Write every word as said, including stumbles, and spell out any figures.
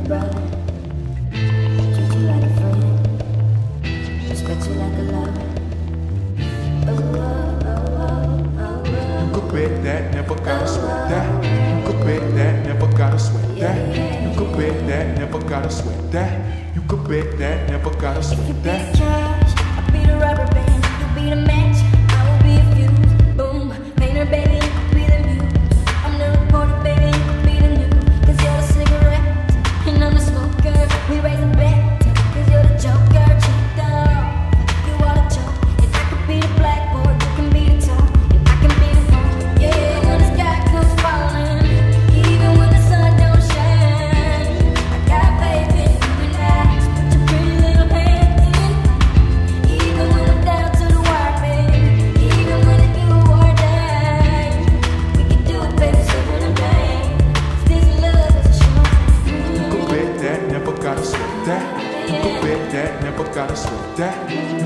brother, treat you like a friend, respect you like a lover. Oh, oh, oh, oh, oh. You could bet that, never gotta sweat that. You could bet that, never gotta sweat that. You could bet that, never gotta sweat that. You could bet that, never gotta sweat that. If you be the trash, I'll be the rubber band. You be the match, I will be a fuse. Boom, painter baby, you be the muse. I'm the reporter baby, you be the news. Cause you're the cigarette, and I'm the smoker. We raise a bet, cause you're the joker. Cheat off, you are the joke. And I could be the blackboard, you can be the top. And I can be the phone, yeah. When the sky comes falling, even when the sun don't shine, I got faith in you and I. Put your pretty little hand in. Even when I'm down to the wire, baby. Even when I do or die, we can do it, baby, sooner than pain. This love is a show. You could bet that, never gotta sweat that. You could bet that, never gotta sweat that.